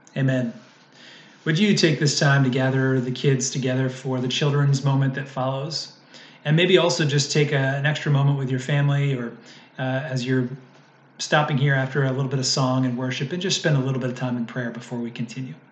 Amen. Would you take this time to gather the kids together for the children's moment that follows? And maybe also just take an extra moment with your family or as you're stopping here after a little bit of song and worship and just spend a little bit of time in prayer before we continue.